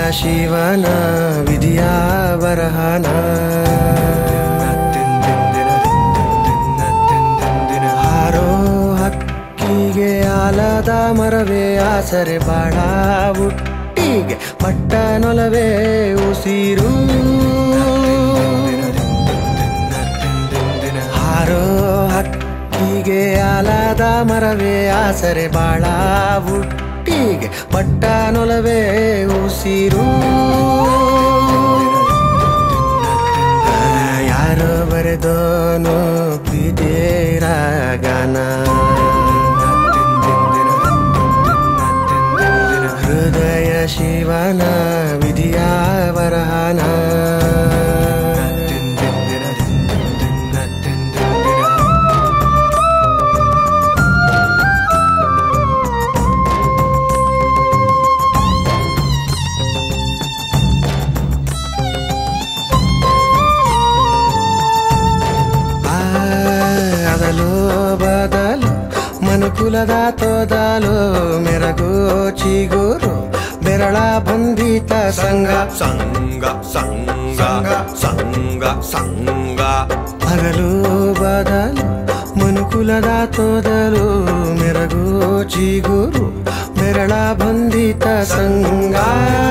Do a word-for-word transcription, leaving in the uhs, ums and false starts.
ಶಿವನ ವಿಧಿಯ ಬರಹನ ಹಾರೋ ಹಕ್ಕಿಗೆ ಆಲದ ಮರವೇ ಆಸರೆ ಬಾಳ ಹುಟ್ಟಿಗೆ ಪಟ್ಟನೊಲವೇ ಉಸಿರು ಹಾರೋ ಹಕ್ಕಿಗೆ ಆಲದ ಮರವೇ ಆಸರೆ ಬಾಳ ಹುಟ್ಟಿಗೆ ಪಟ್ಟನೊಲವೇ ಉಸಿರು ಯಾರೋ ಬರೆದೋನು ಪ್ರೀತಿರಾಗನ ಹೃದಯ ಶಿವನ ವಿಧಿಯ ಬರಹನ ಬದಲು ಮನುಕುಲದ ತೋದಲು ಮೆರಗು ಚಿಗುರು ಬೆರಳ ಬಂಧಿತ ಸಂಗ ಸಂಗ ಸಂಗ ಸಂಗ ಸಂಗ ಹಗಲು ಬದಲು ಮನುಕುಲದ ತೋದಲು ಮೆರಗು ಚಿಗುರು ಬೆರಳ ಬಂಧಿತ ಸಂಗ